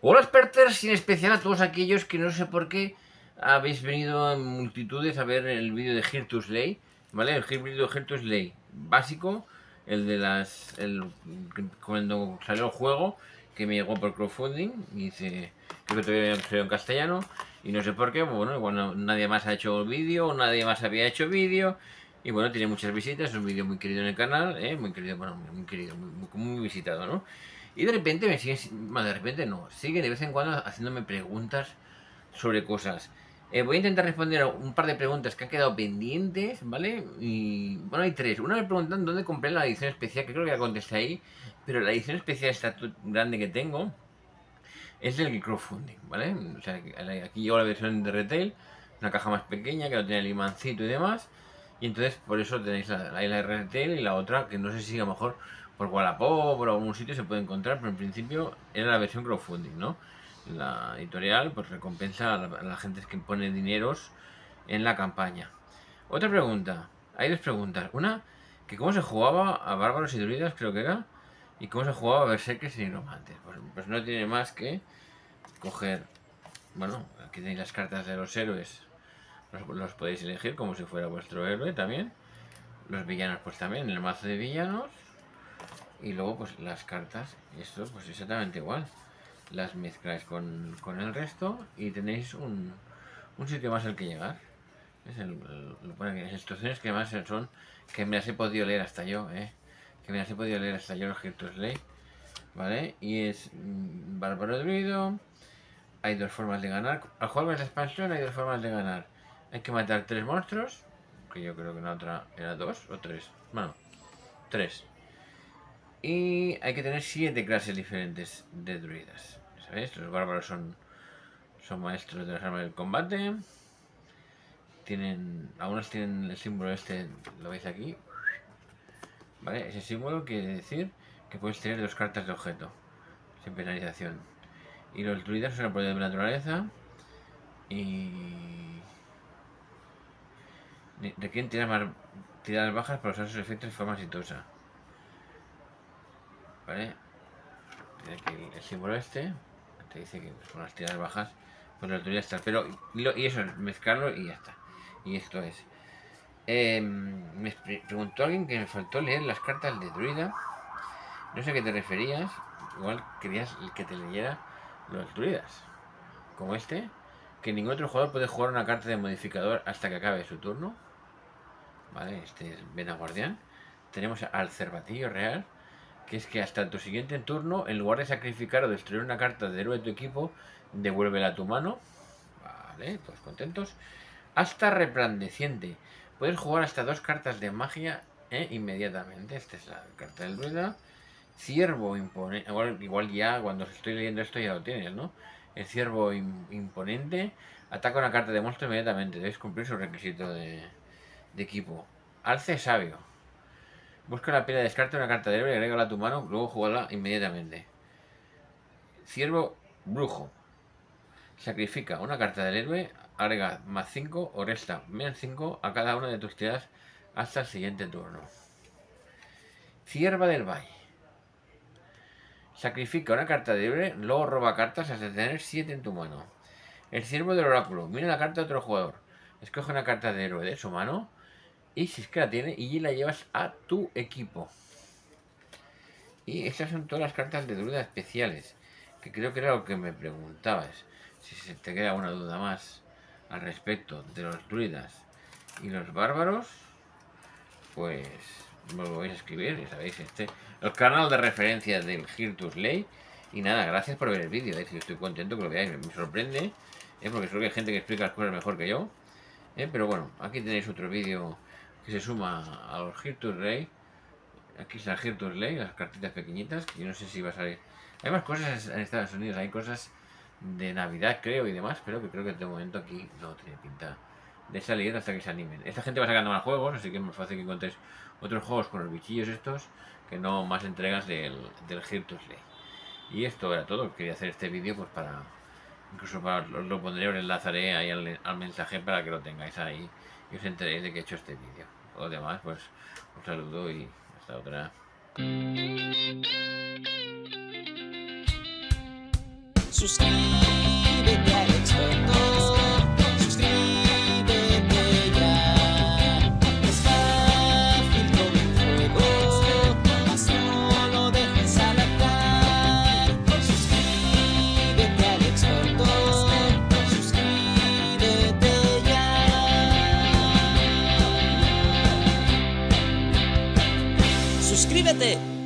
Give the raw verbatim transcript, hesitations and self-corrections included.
Hola experters, y en especial a todos aquellos que no sé por qué habéis venido en multitudes a ver el vídeo de Here to Slay, ¿vale? El vídeo de Here to Slay básico, el de las... El, cuando salió el juego, que me llegó por crowdfunding, y dice, creo que todavía salió en castellano, y no sé por qué, bueno, bueno nadie más ha hecho vídeo, nadie más había hecho vídeo, y bueno, tiene muchas visitas, es un vídeo muy querido en el canal, ¿eh? Muy querido, bueno, muy querido, muy, muy, muy visitado, ¿no? Y de repente me siguen, bueno, de repente no, sigue de vez en cuando haciéndome preguntas sobre cosas. Eh, voy a intentar responder a un par de preguntas que han quedado pendientes, ¿vale? Y bueno, hay tres. Una me preguntan dónde compré la edición especial, que creo que ya contesté ahí, pero la edición especial esta grande que tengo es del crowdfunding, ¿vale? O sea, aquí llevo la versión de retail, una caja más pequeña que no tiene el imancito y demás, y entonces por eso tenéis la, la, la retail y la otra, que no sé si a lo mejor por Wallapop o por algún sitio se puede encontrar, pero en principio era la versión crowdfunding, ¿no? La editorial pues recompensa a la, a la gente que pone dineros en la campaña. Otra pregunta, hay dos preguntas. Una, que cómo se jugaba a bárbaros y druidas, creo que era, y cómo se jugaba a berserkers y nigromantes. Pues, pues no tiene más que coger, bueno, aquí tenéis las cartas de los héroes, los, los podéis elegir como si fuera vuestro héroe también. Los villanos pues también, el mazo de villanos. Y luego pues las cartas, y esto pues exactamente igual. Las mezcláis con, con el resto y tenéis un, un sitio más al que llegar. Es el, el, lo pone aquí, las instrucciones que además son que me las he podido leer hasta yo, eh. Que me las he podido leer hasta yo, los Here to Slay. ¿Vale? Y es mmm, bárbaro druido. Hay dos formas de ganar. Al jugar con esta expansión hay dos formas de ganar. Hay que matar tres monstruos, que yo creo que la otra era dos o tres. Bueno, tres. Y hay que tener siete clases diferentes de druidas. ¿Sabéis? Los bárbaros son, son maestros de las armas del combate. Tienen, algunos tienen el símbolo este, lo veis aquí. ¿Vale? Ese símbolo quiere decir que puedes tener dos cartas de objeto, sin penalización. Y los druidas son el poder de la naturaleza. Y requieren tirar más tiradas bajas para usar sus efectos de forma exitosa. ¿Vale? Aquí el, el símbolo este te dice que con las tiradas bajas pues los druidas están. Pero y, lo, y eso es mezclarlo y ya está. Y esto es. Eh, me preguntó alguien que me faltó leer las cartas de druida. No sé a qué te referías. Igual querías que te leyera los druidas. Como este. Que ningún otro jugador puede jugar una carta de modificador hasta que acabe su turno. Vale, este es Vena Guardián. Tenemos al Cervatillo Real, que es que hasta tu siguiente turno, en lugar de sacrificar o destruir una carta de héroe de tu equipo, devuélvela a tu mano. Vale, todos contentos. Hasta Resplandeciente. Puedes jugar hasta dos cartas de magia ¿eh? inmediatamente. Esta es la carta del druida. Ciervo Imponente. Igual, igual ya cuando estoy leyendo esto ya lo tienes, ¿no? El Ciervo Imponente. Ataca una carta de monstruo inmediatamente. Debes cumplir su requisito de, de equipo. Alce Sabio. Busca la pila, descarta una carta de héroe y agrégala a tu mano, luego jugala inmediatamente. Ciervo Brujo. Sacrifica una carta del héroe, agrega más cinco o resta menos cinco a cada una de tus tiradas hasta el siguiente turno. Cierva del Valle. Sacrifica una carta de héroe, luego roba cartas hasta tener siete en tu mano. El Ciervo del Oráculo. Mira la carta de otro jugador. Escoge una carta de héroe de su mano. Y si es que la tiene, y la llevas a tu equipo. Y estas son todas las cartas de druida especiales. Que creo que era lo que me preguntabas. Si se te queda una duda más al respecto de los druidas y los bárbaros, pues me lo vais a escribir, ya sabéis, este el canal de referencia del Here to Slay. Y nada, gracias por ver el vídeo, ¿eh? Estoy contento que lo veáis, me sorprende, ¿eh? Porque creo que hay gente que explica las cosas mejor que yo, ¿eh? Pero bueno, aquí tenéis otro vídeo que se suma a los Here to Slay. Aquí está Here to Slay, las cartitas pequeñitas, que yo no sé si va a salir. Hay más cosas en Estados Unidos, hay cosas de Navidad creo y demás, pero que creo que de momento aquí no tiene pinta de salir hasta que se animen. Esta gente va sacando más juegos, así que es más fácil que encontréis otros juegos con los bichillos estos, que no más entregas del, del Here to Slay. Y esto era todo, quería hacer este vídeo pues para, incluso para, os lo pondré, os enlazaré ahí al, al mensaje para que lo tengáis ahí y os enteréis de que he hecho este vídeo. Todo lo demás, pues un saludo y hasta otra. Suscríbete al experto, suscríbete ya. Es fácil como un juego, mas no lo dejes al azar. Suscríbete al experto, suscríbete ya. Suscríbete.